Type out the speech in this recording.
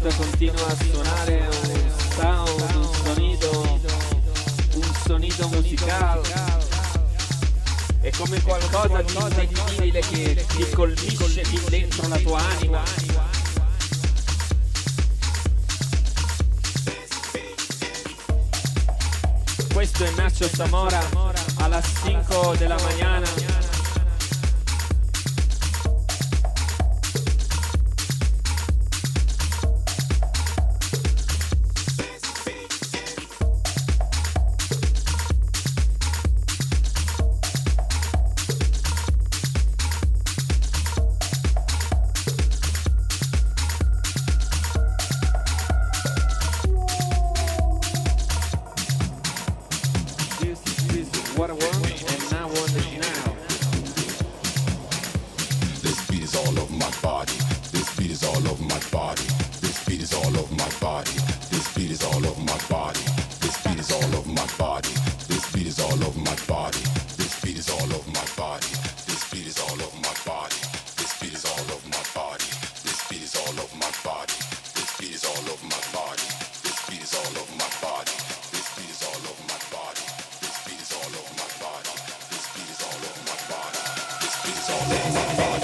momento continua a suonare un sound, un sonido musicale. È come qualcosa di indefinibile che ti colpisce lì dentro la tua anima. Questo è Nacho Zamora a las 5 de la mañana. What I want and I want it now. This beat is all over my body. This beat is all over my body. This beat is all over my body. This beat is all over my body. This beat is all over my body. This beat is all over my body. This beat is all over my body. This beat is all over my body. This beat is all over my body. This beat is all over my body. This beat is all over my body. This beat is all over my body. This beat is all over my body. This beat is all over my body. This beat is all over my body. This beat is all over my body.